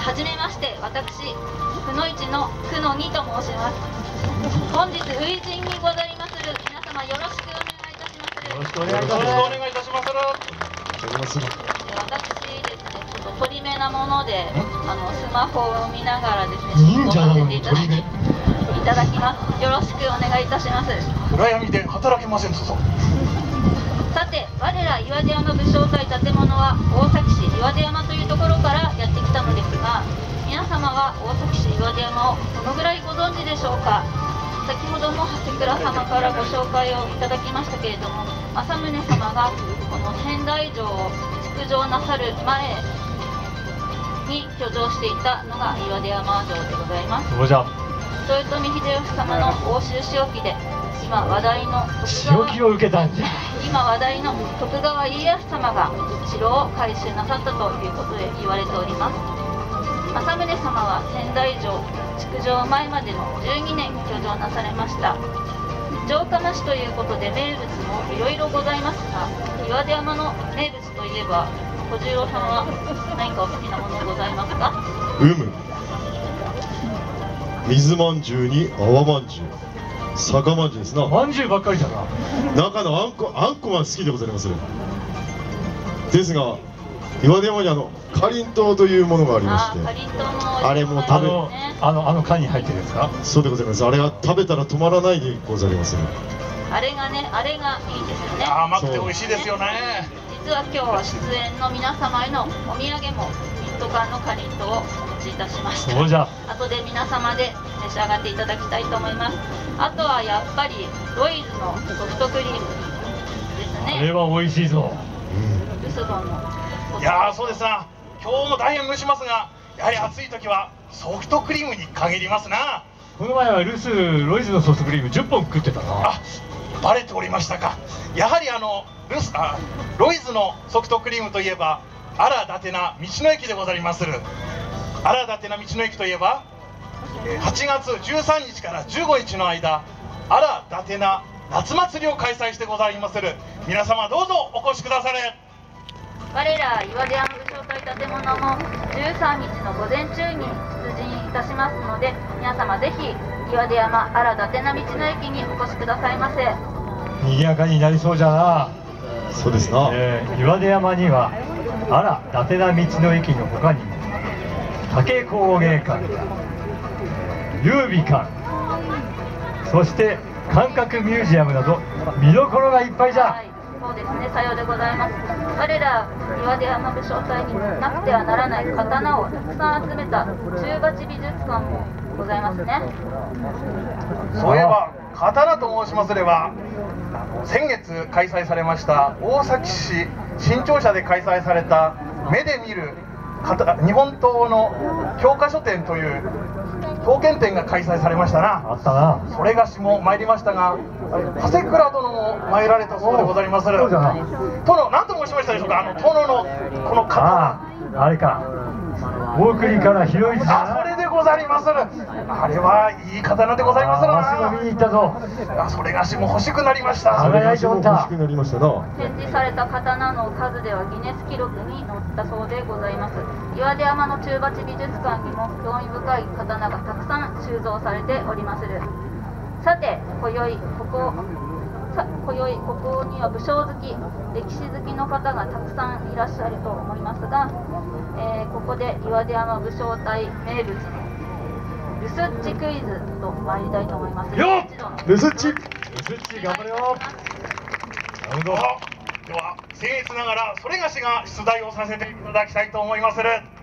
はじめまして、私、くのいちのくのにと申します。本日、初陣にございまする皆様、よろしくお願いいたします。 よろしくお願いいたします。 私ですね、ちょっと取り目なもので、スマホを見ながらですね、進行させていただきます。よろしくお願いいたします。 暗闇で働けませんぞ。 さて、我ら岩出山武将隊建物は大崎市岩出山というところからやってきたのですが、皆様は大崎市岩出山をどのぐらいご存知でしょうか。先ほども長谷倉様からご紹介をいただきましたけれども、政宗様がこの仙台城を築城なさる前に居城していたのが岩出山城でございます。豊臣秀吉様の奥州仕置きで今話題の徳川家康様が城を改修なさったということで言われております。政宗様は仙台城築城前までの12年居城なされました。城下町ということで名物もいろいろございますが、岩出山の名物といえば小十郎さんは何かお好きなものございますか。 水まんじゅうに泡まんじゅう、酒まんじゅうですな。 まんじゅうばっかりだな。 中のあんこが好きでございます。ですが岩出山にかりんとうというものがありまして、あれも食べ缶に入ってるんですか。 そうでございます。あれが食べたら止まらないでございます。 あれがいいですよね。 甘くて美味しいですよね。 実は今日出演の皆様へのお土産も一斗缶のかりんとうをお持ちいたしました。後で皆様で召し上がっていただきたいと思います。あとはやっぱりロイズのソフトクリームですね。 あれは美味しいぞ。 ルスボンの。 いやー、そうですな。今日も大変蒸しますが、やはり暑い時はソフトクリームに限りますな。この前はロイズのソフトクリーム10本食ってたな。あ、バレておりましたか。やはりロイズのソフトクリームといえば荒伊達な道の駅でございまする。荒伊達な道の駅といえば8月13日から15日の間、荒伊達な夏祭りを開催してございまする。皆様どうぞお越しくだされ。 我ら岩出山武将隊建物も13日の午前中に出陣いたしますので、皆様ぜひ岩出山荒伊達な道の駅にお越しくださいませ。 賑やかになりそうじゃな。 そうですな。 岩出山には荒伊達な道の駅の他にも竹工芸館、優美館、そして感覚ミュージアムなど見どころがいっぱいじゃ。 そうですね、さようでございます。我ら岩出山武将隊になくてはならない刀をたくさん集めた中鉢美術館もございますね。 そういえば刀と申しますれば、先月開催されました大崎市新庁舎で開催された目で見る日本刀の教科書展という刀剣展が開催されましたな。あったな。それがしも参りましたが、長谷倉殿も参られたそうでございまする。殿、何と申しましたでしょうか。殿のこの刀。あれか、大国から広い。それでございまする。あれはいい刀でございまするな。わしも見に行ったぞ。それがしも欲しくなりました。 輝いておった。欲しくなりましたな。 展示された刀の数ではギネス記録に載ったそうでございます。岩出山の中鉢美術館にも興味深い刀がたくさん収蔵されておりまする。さて、今宵ここには武将好き、歴史好きの方がたくさんいらっしゃると思いますが、ここで岩出山武将隊名物のルスッチクイズと参りたいと思います。 ルスッチ頑張れよ。なるほど。では僭越ながらそれがしが出題をさせていただきたいと思いまする。